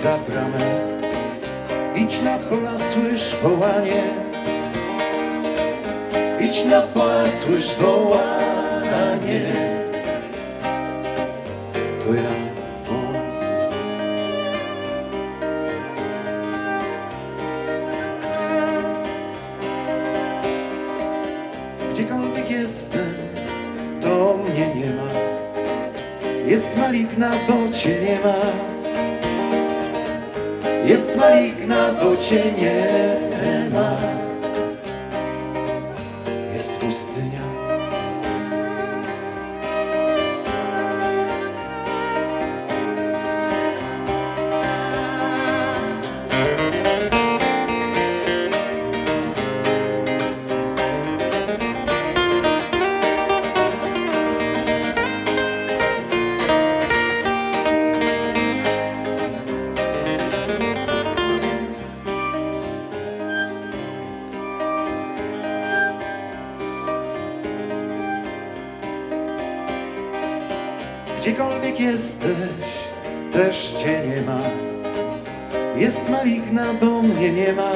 za bramę. Idź na pola, słysz wołanie. Idź na pola, słysz wołanie. To ja wołam. Gdziekolwiek jestem, to mnie nie ma. Jest maligna, bo cię nie ma. Jest maligna, bo cię nie ma. Jest pustynia. Gdziekolwiek jesteś, też cię nie ma. Jest maligna, bo mnie nie ma.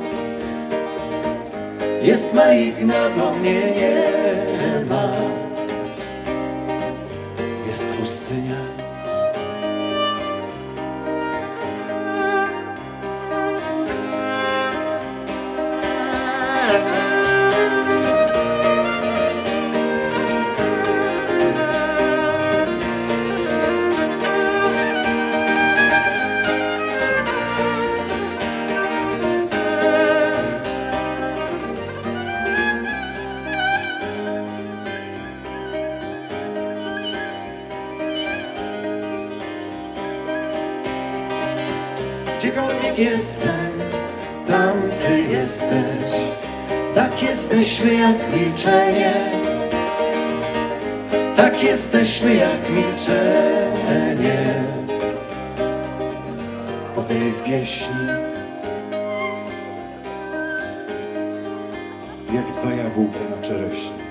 Jest maligna, bo mnie nie ma. Jest pustynia. Gdziekolwiek jestem, tam ty jesteś. Tak jesteśmy jak milczenie. Tak jesteśmy jak milczenie. Po tej pieśni jak dwa jabłka na czereśni.